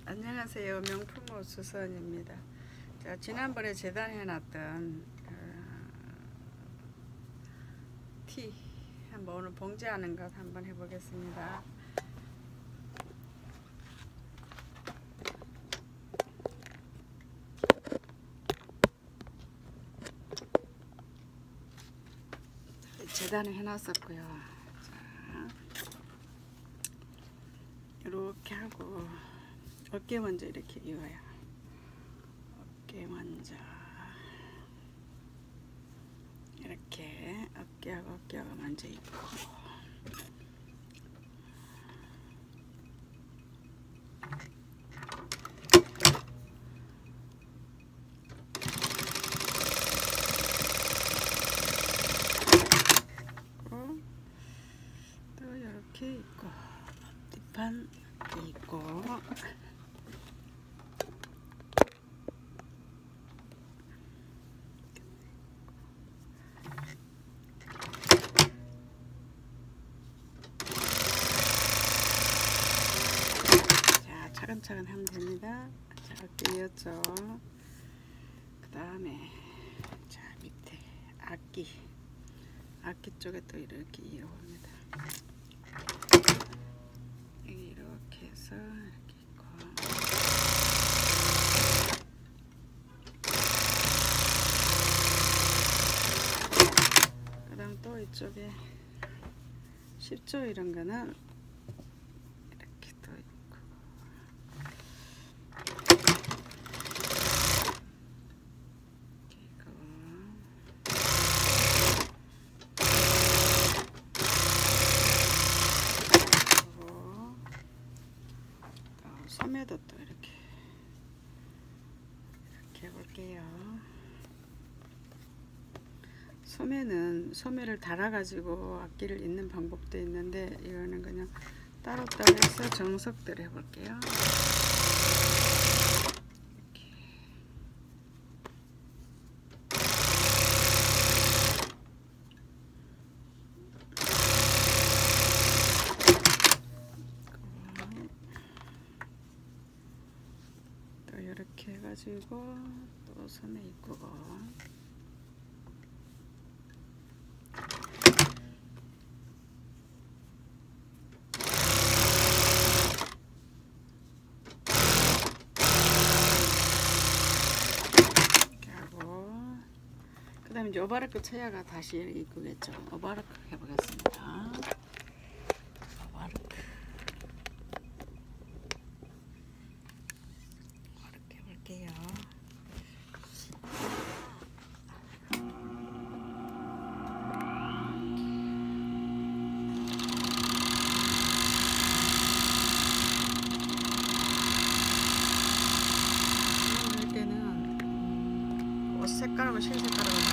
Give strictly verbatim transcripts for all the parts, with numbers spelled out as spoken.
안녕하세요. 명품옷 수선입니다. 자, 지난번에 재단해놨던 어, 티 한번 오늘 봉제하는 것 한번 해보겠습니다. 재단을 해놨었고요. 자, 이렇게 하고 어깨 먼저 이렇게 이어요. 어깨 먼저 이렇게 어깨하고 어깨하고 먼저 입고 또 이렇게 입고 앞뒤판 입고 차근차근 하면 됩니다. 자, 어깨 이었죠. 그 다음에 자 밑에 악기 악기 쪽에 또 이렇게 이어옵니다. 여기 이렇게 해서 이렇게 있고 그 다음 또 이쪽에 십 조 이런 거는 이렇게 또 있고 소매도 또 이렇게 이렇게 해볼게요. 소매는 소매를 달아 가지고 악기를 잇는 방법도 있는데 이거는 그냥 따로따로 해서 정석대로 해볼게요. 이렇게. 이렇게 해가지고 또 소매 입고 이렇게 하고 그 다음에 이제 오바르크 쳐야가 다시 입고겠죠. 오바르크 해보겠습니다. 오바르크 오바르크 해볼게요. 색깔하고 실 색깔하고 맞아야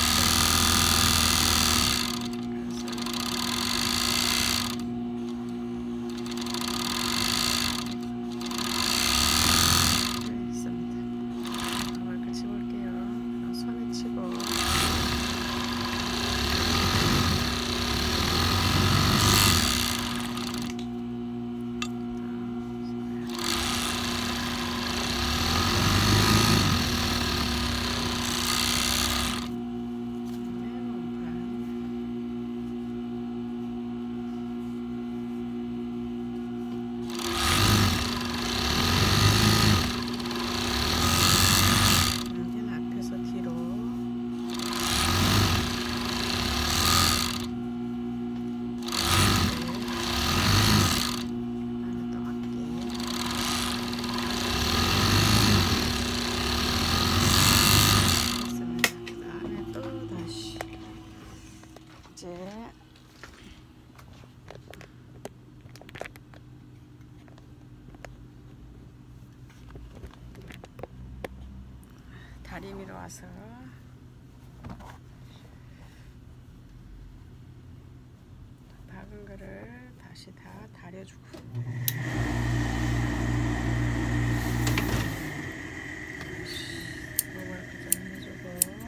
되겠어요. 이걸 같이 볼게요. 손에 치고 다리미로 와서 박은 거를 다시 다 다려주고 오버를 좀 해주고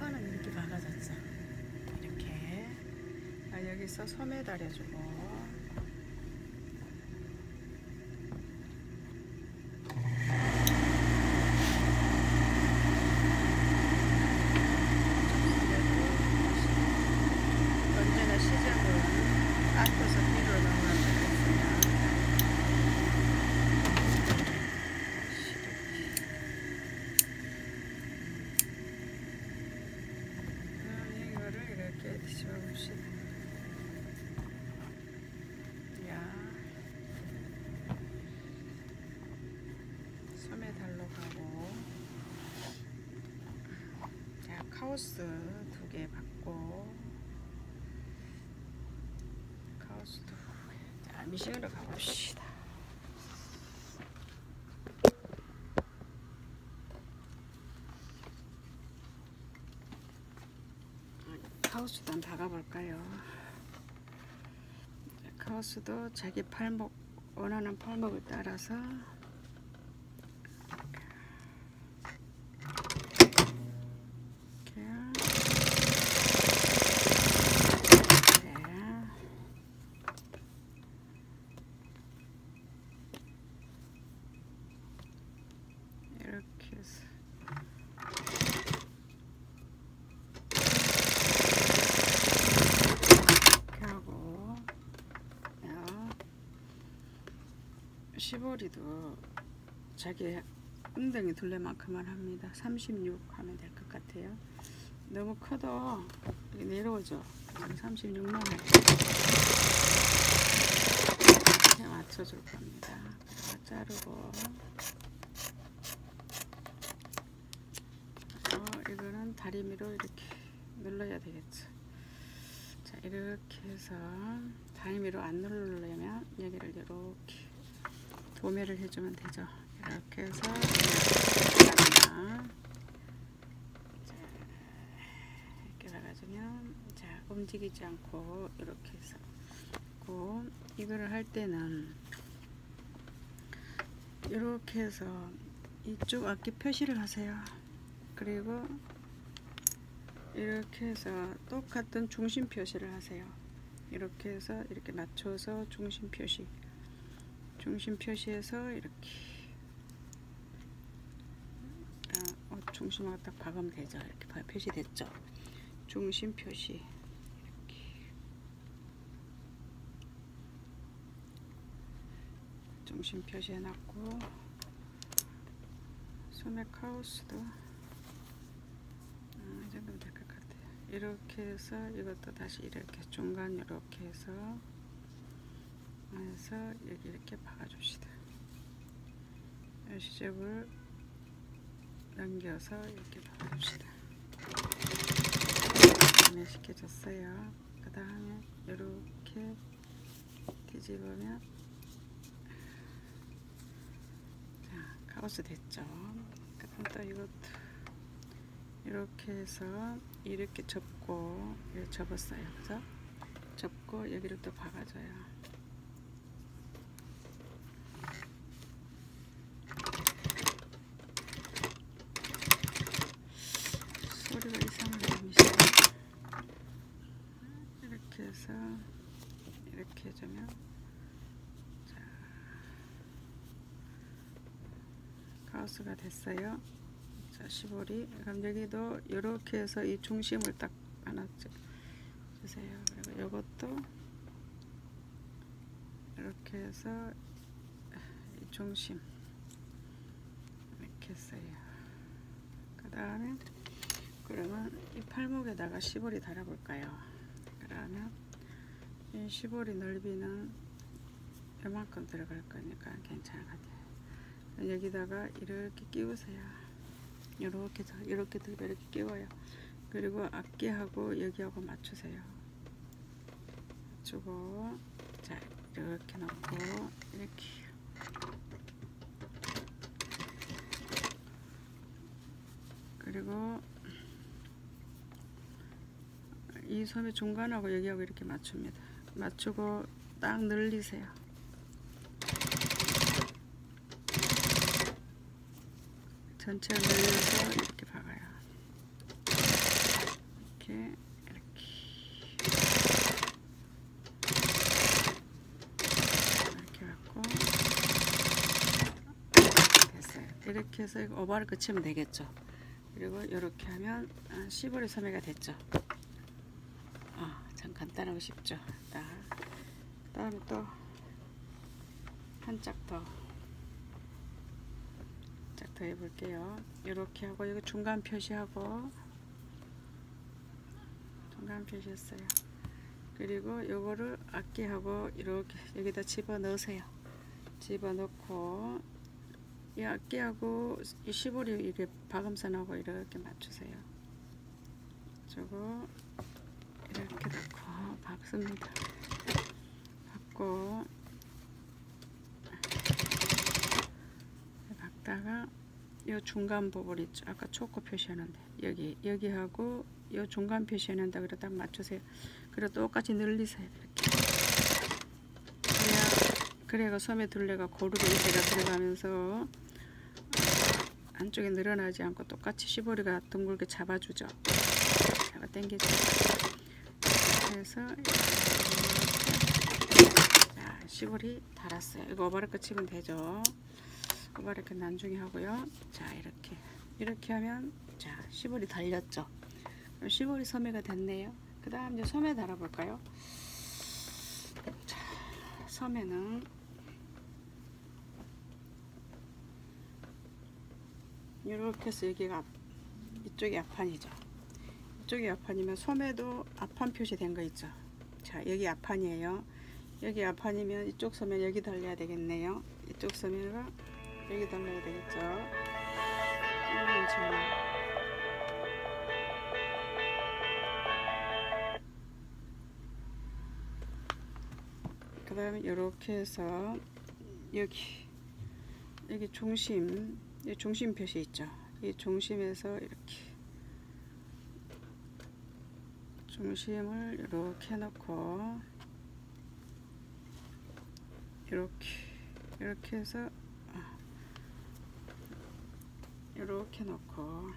소가는 이렇게 박아졌죠. 이렇게. 아, 여기서 소매 달여주고. 언제나 시작은 앞에서 뒤로 넘어가겠어요. 뒤집어봅시다. 야, 소매 달로 가고, 자, 카오스 두 개 받고, 카오스 두 개. 자, 미싱으로 가봅시다. 카오스도 한번 박아볼까요? 카오스도 자기 팔목, 원하는 팔목을 따라서 이렇게, 네. 이렇게 해서 시보리도 자기 엉덩이 둘레만큼만 합니다. 삼십육 하면 될 것 같아요. 너무 커도 내려오죠. 삼십육만 할게요. 이렇게 맞춰줄 겁니다. 자르고, 어, 이거는 다리미로 이렇게 눌러야 되겠죠. 자, 이렇게 해서 다리미로 안 누르려면 여기를 이렇게 도매를 해주면 되죠. 이렇게 해서 자, 이렇게 박아주면, 자, 움직이지 않고 이렇게 해서 고, 이거를 할 때는 이렇게 해서 이쪽 앞뒤 표시를 하세요. 그리고 이렇게 해서 똑같은 중심 표시를 하세요. 이렇게 해서 이렇게 맞춰서 중심 표시, 중심 표시해서 이렇게 어, 중심하고 딱 박으면 되죠. 이렇게 표시됐죠. 중심 표시 이렇게 중심 표시해 놨고, 소매 카오스도 어, 이 정도면 될 것 같아요. 이렇게 해서 이것도 다시 이렇게 중간 이렇게 해서 해서 여기 이렇게 박아줍시다. 시접을 넘겨서 이렇게 박아줍시다. 시켜줬어요. 그 다음에 이렇게 뒤집으면, 자, 카오스 됐죠. 그 다음 또 이것도 이렇게 해서 이렇게 접고, 이렇게 접었어요. 그래서 접고 여기를 또 박아줘요. 소리가 이상하게 미시네. 이렇게 해서 이렇게 해주면, 자, 카오스가 됐어요. 자, 시보리. 그럼 여기도 이렇게 해서 이 중심을 딱 하나 주세요. 그리고 이것도 이렇게 해서 이 중심 이렇게 했어요. 그 다음에 그러면 이 팔목에다가 시보리 달아볼까요? 그러면 이 시보리 넓이는 이만큼 들어갈 거니까 괜찮을 것 같아요. 여기다가 이렇게 끼우세요. 이렇게 이렇게 들고 이렇게 끼워요. 그리고 앞뒤하고 여기하고 맞추세요. 맞추고, 자, 이렇게 놓고 이렇게 그리고 이 소매 중간하고 여기하고 이렇게 맞춥니다. 맞추고 딱 늘리세요. 전체를 늘려서 이렇게 박아요. 이렇게 이렇게 이렇게 갖고 됐어요. 이렇게 해서 이거 오바를 끝이면 되겠죠. 그리고 이렇게 하면 시보리 소매가 됐죠. 아, 참 간단하고 쉽죠. 그 다음에 또 한 짝 더 짝 더 해볼게요. 이렇게 하고 여기 중간 표시하고 중간 표시했어요. 그리고 요거를 앞뒤하고 이렇게 여기다 집어 넣으세요. 집어 넣고 이 앞뒤하고 이 시보리 이렇게 박음선하고 이렇게 맞추세요. 저거 이렇게 넣고 박습니다. 박고 박다가 요 중간 부분 있죠. 아까 초코 표시하는데 여기 여기하고 요 중간 표시하는데 그래 딱 맞추세요. 그리고 똑같이 늘리세요. 이렇게 그래야 그래가 소매 둘레가 고루로 이때가 들어가면서 안쪽에 늘어나지 않고 똑같이 시보리가 둥글게 잡아주죠. 잡아 당겨주죠. 그래서 자, 시보리 달았어요. 이거 오바를 끝이면 되죠. 오바를 이렇게 나중에 하고요. 자, 이렇게 이렇게 하면 자, 시보리 달렸죠. 그럼 시보리 소매가 됐네요. 그 다음 이제 소매 달아볼까요? 자, 소매는 이렇게 해서 여기가 이쪽이 앞판이죠. 이쪽이 앞판이면 소매도 앞판 표시된 거 있죠. 자, 여기 앞판이에요. 여기 앞판이면 이쪽 소매 여기 달려야 되겠네요. 이쪽 소매가 여기 달려야 되겠죠. 음, 그 다음에 이렇게 해서 여기 여기 중심 이 중심 표시 있죠. 이 중심에서 이렇게 중심을 이렇게 해놓고 이렇게 이렇게 해서 이렇게 놓고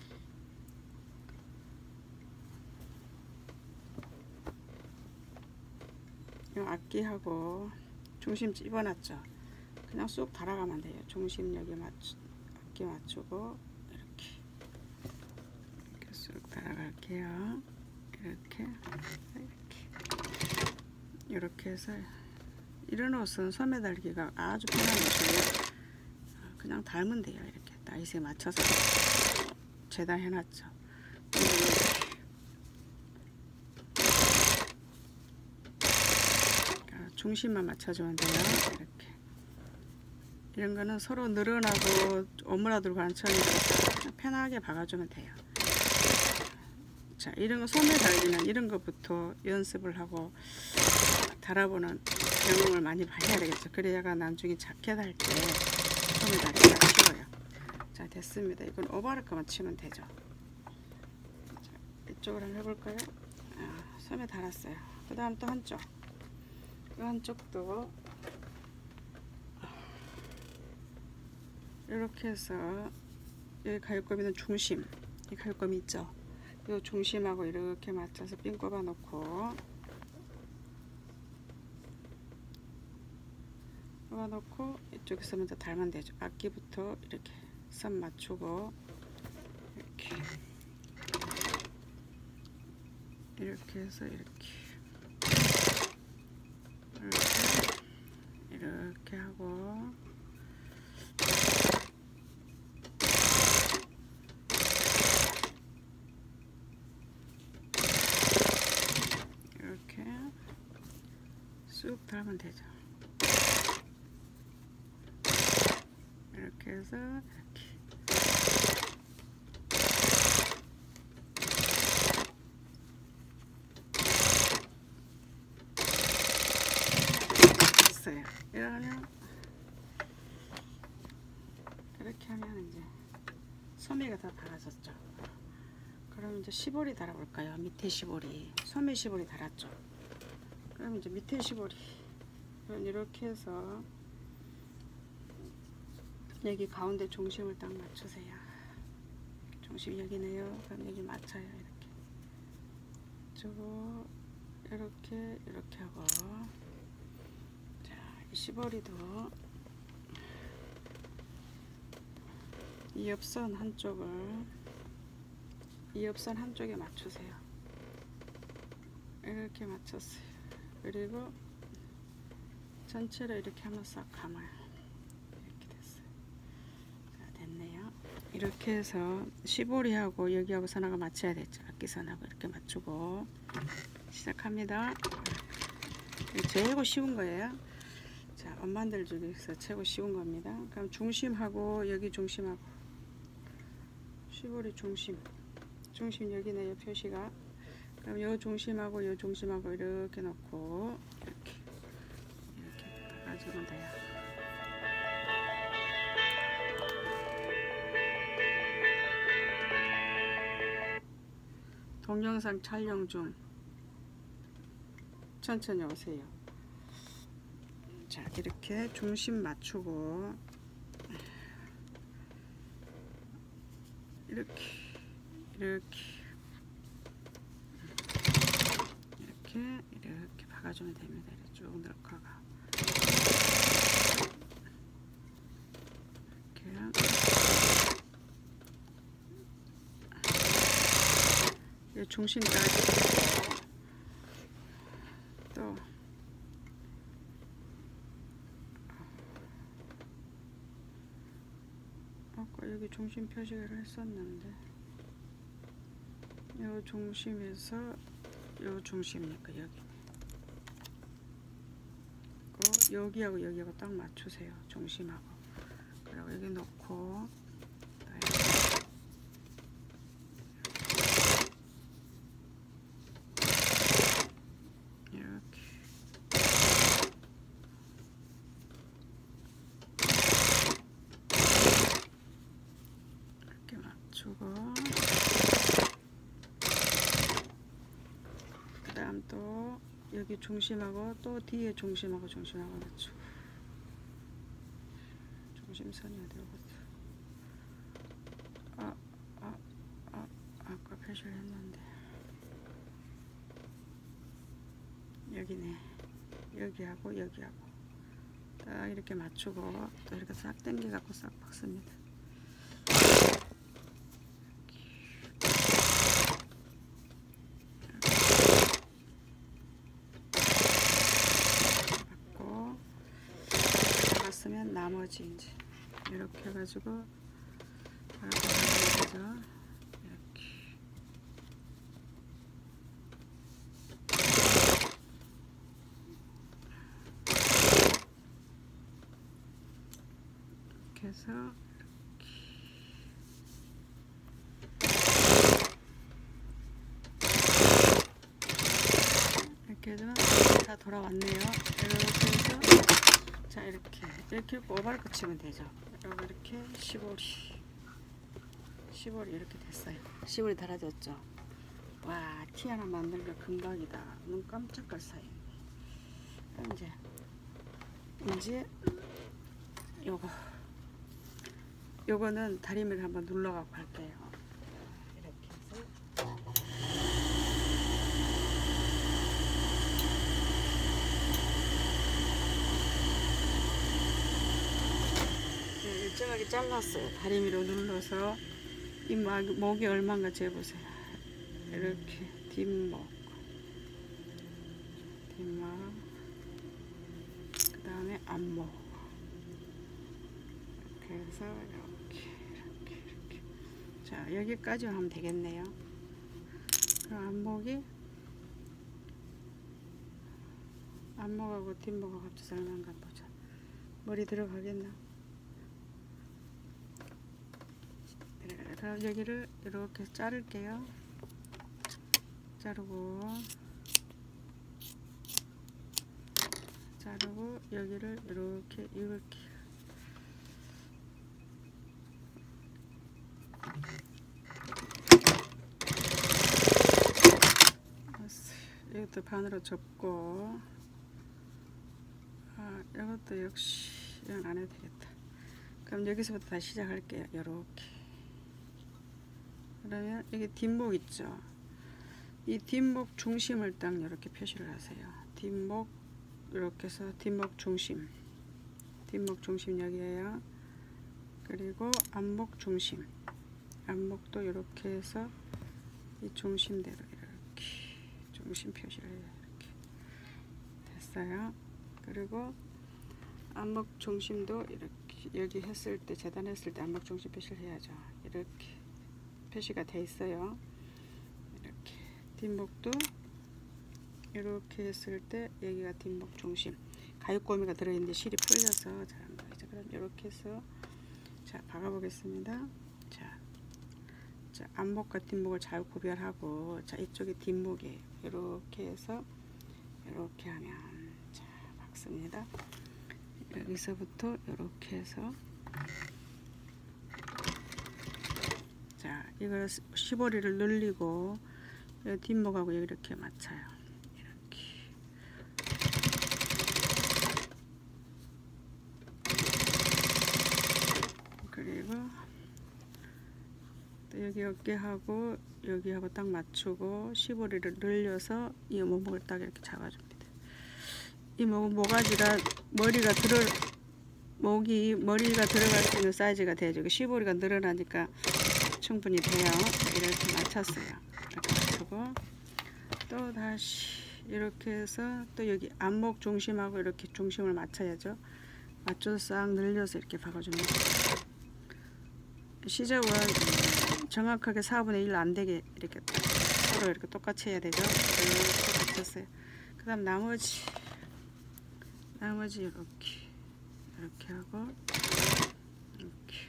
이 앞뒤하고 중심 집어놨죠. 그냥 쑥 달아가면 돼요. 중심 여기 맞추 앞뒤 맞추고 이렇게 이렇게 쑥 달아갈게요. 이렇게 이렇게 이렇게 해서 이런 옷은 소매 달기가 아주 편한 옷이에요. 그냥 달면 돼요. 이렇게 나이스에 맞춰서 재단 해놨죠. 중심만 맞춰주면 돼요. 이렇게 이런 거는 서로 늘어나고 오므라들고 하는 처니까 편하게 박아주면 돼요. 자, 이런 거 소매 달기는 이런 것부터 연습을 하고 달아보는 경험을 많이 봐야 되겠죠. 그래야가 나중에 자켓 할 때 소매 달기가 쉬워요. 자, 됐습니다. 이건 오버로크만 치면 되죠. 자, 이쪽으로 한번 해볼까요? 아, 소매 달았어요. 그 다음 또 한쪽. 이 한쪽도 이렇게 해서 여기 가위꼬미는 중심, 이 가위꼬미 있죠? 이 중심하고 이렇게 맞춰서 핀 꼽아 놓고 꼽아 놓고 이쪽에서 먼저 달면 되죠. 앞뒤부터 이렇게 선 맞추고 이렇게 이렇게 해서 이렇게 이렇게, 이렇게 하고 이렇게 쑥 달면 되죠. 이렇게 해서 이렇게 됐어요. 이러면 이렇게 하면 이제 소매가 다 달아졌죠. 그럼 이제 시보리 달아볼까요? 밑에 시보리, 소매 시보리 달았죠. 그럼 이제 밑에 시보리 그럼 이렇게 해서 여기 가운데 중심을 딱 맞추세요. 중심 여기네요. 그럼 여기 맞춰요. 이렇게 맞추고 이렇게 이렇게 하고, 자, 시보리도 이 옆선 한쪽을 이 옆선 한쪽에 맞추세요. 이렇게 맞췄어요. 그리고 전체를 이렇게 한번 싹 감아요. 이렇게 됐어요. 자, 됐네요. 이렇게 해서 시보리하고 여기하고 선하고 맞춰야 되죠. 악기선하고 이렇게 맞추고 시작합니다. 최고 쉬운 거예요. 자, 엄마들 중에서 최고 쉬운 겁니다. 그럼 중심하고 여기 중심하고 시보리 중심 중심 여기네요. 표시가. 그럼 요 중심하고 요 중심하고 이렇게 놓고 이렇게 이렇게 가지면 돼요. 동영상 촬영 중. 천천히 오세요. 자, 이렇게 중심 맞추고 이렇게 이렇게 이렇게 이렇게 박아주면 됩니다. 이렇게 쭉 넣다가 이렇게 중심까지 또 아까 여기 중심 표시를 했었는데 요 중심에서 요 중심이니까 여기 여기하고 여기하고 딱 맞추세요. 중심하고. 그리고 여기 놓고 이렇게 이렇게 맞추고 그 다음 또 여기 중심하고 또 뒤에 중심하고 중심하고 맞추고 중심선이 어디로 갔어? 아, 아, 아, 아까 표시를 했는데 여기네. 여기하고 여기하고 딱 이렇게 맞추고 또 이렇게 싹 당겨 갖고 싹 박습니다. 박고 박았으면 나머지 이제 이렇게 해가지고 이렇게 해서 이렇게 해주면 다 돌아왔네요. 이렇게 해서 자 이렇게 이렇게 오발 붙이면 되죠. 그리고 이렇게 시보리 시보리 이렇게 됐어요. 시보리 달아졌죠. 와, 티 하나 만들면 금방이다. 눈 깜짝할 사이. 이제 이제 요거 요거는 다리미를 한번 눌러갖고 할게요. 이렇게 해서 네, 일정하게 잘랐어요. 다리미로 눌러서 이 목이 얼마인가 재보세요. 이렇게 뒷목 뒷목 그 다음에 앞목 이렇게 해서 이렇게 이렇게 이렇게 자 여기까지 하면 되겠네요. 그럼 앞목이 앞목하고 뒷목하고 합쳐서 얼마인가 보자. 머리 들어가겠나? 들어가요. 그럼 여기를 이렇게 자를게요. 자르고 자르고 여기를 이렇게 이렇게 이것도 반으로 접고 아 이것도 역시 이건 안 해도 되겠다. 그럼 여기서부터 다시 시작할게요. 요렇게 그러면 여기 뒷목 있죠. 이 뒷목 중심을 딱 이렇게 표시를 하세요. 뒷목 이렇게 해서 뒷목 중심, 뒷목 중심 여기에요. 그리고 앞목 중심, 앞목도 이렇게 해서 이 중심대로 이렇게 중심 표시를 해요. 이렇게 됐어요. 그리고 앞목 중심도 이렇게 여기 했을 때, 재단했을 때 앞목 중심 표시를 해야죠. 이렇게 표시가 돼 있어요. 이렇게 뒷목도 이렇게 했을 때 여기가 뒷목 중심, 가육고미가 들어있는데 실이 풀려서 잘 안 보이죠. 그럼 이렇게 해서 자 박아 보겠습니다. 자, 자 앞목과 뒷목을 잘 구별하고, 자 이쪽이 뒷목이에요. 이렇게 해서 이렇게 하면 자 박습니다. 여기서부터 이렇게 해서 자 이걸 시보리를 늘리고 뒷목하고 이렇게 맞춰요. 이렇게 그리고 또 여기 어깨하고 여기하고 딱 맞추고 시보리를 늘려서 이 목을 딱 이렇게 잡아줍니다. 이 목은 모가지가 머리가 들어 목이 머리가 들어갈 수 있는 사이즈가 돼야죠. 시보리가 늘어나니까 충분히 돼요. 이렇게 맞췄어요. 이렇게 맞추고 또 다시 이렇게 해서 또 여기 앞목 중심하고 이렇게 중심을 맞춰야죠. 맞춰서 싹 늘려서 이렇게 박아줍니다. 시접은 정확하게 사분의 일 안되게 이렇게 서로 이렇게 똑같이 해야 되죠. 이렇게 맞췄어요. 그 다음 나머지 나머지 이렇게 이렇게 하고 이렇게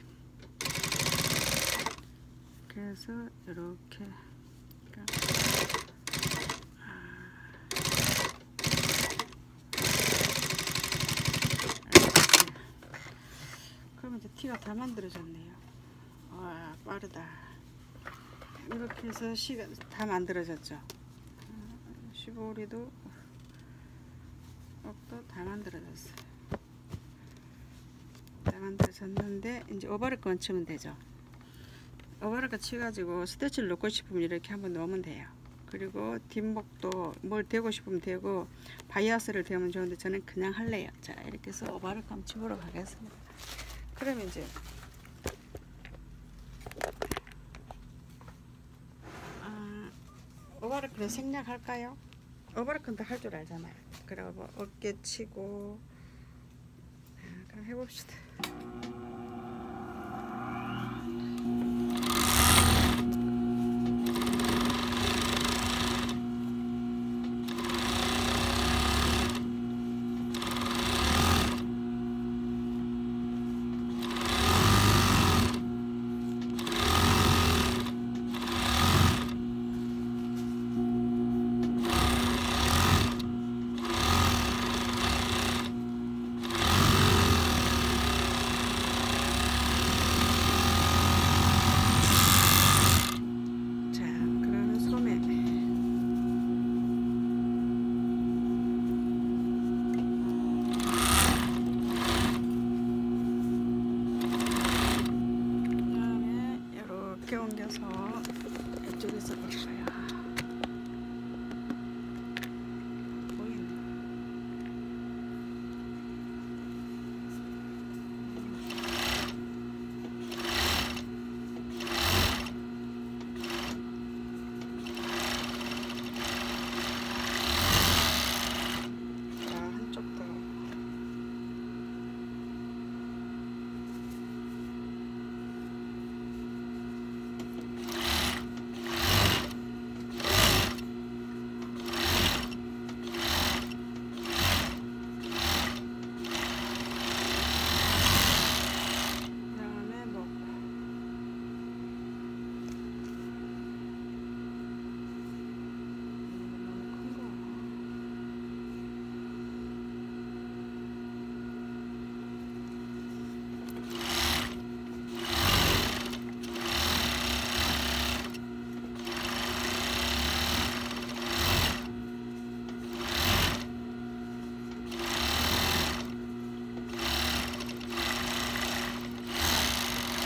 그래서 이렇게 그러면 이제 티가 다 만들어졌네요. 와 빠르다. 이렇게 해서 시가 다 만들어졌죠. 시보리도 또 다 만들어졌어요. 다 만들어졌는데 이제 오버랩건 치면 되죠. 오버랩건 치가지고 스티치를 넣고 싶으면 이렇게 한번 넣으면 돼요. 그리고 뒷목도 뭘 대고 싶으면 되고 바이아스를 대면 좋은데 저는 그냥 할래요. 자 이렇게 해서 오버랩건 치보러 가겠습니다. 그러면 이제 아, 오버랩건 생략할까요? 오버랩건도 할 줄 알잖아요. 그리고 어깨 치고 그럼 해봅시다. 이렇게 옮겨서 이쪽에서 볼까요? 보이네. 자, 한쪽 더.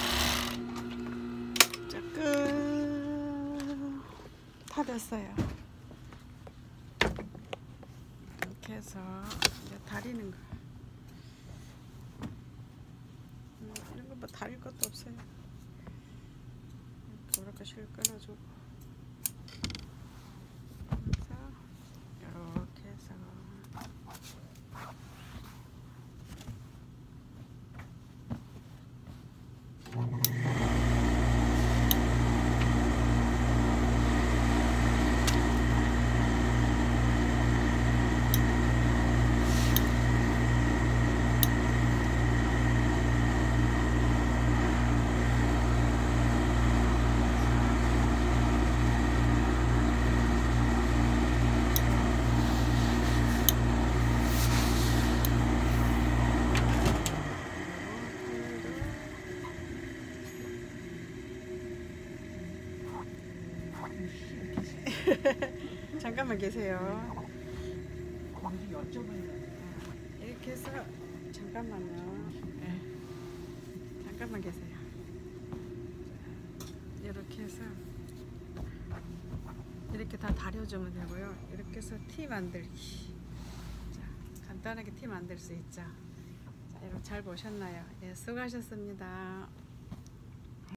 다 됐어요. 해서 이제 다리는 거. 음, 이런 거 뭐 다릴 것도 없어요. 이렇게 실 끊어주고. 그래서 이렇게 해서. 잠깐만 계세요. 이렇게 해서 잠깐만요. 네. 잠깐만 계세요. 이렇게 해서 이렇게 다 다려주면 되고요. 이렇게 해서 티 만들기. 자, 간단하게 티 만들 수 있죠. 자, 여러분 잘 보셨나요? 예, 수고하셨습니다.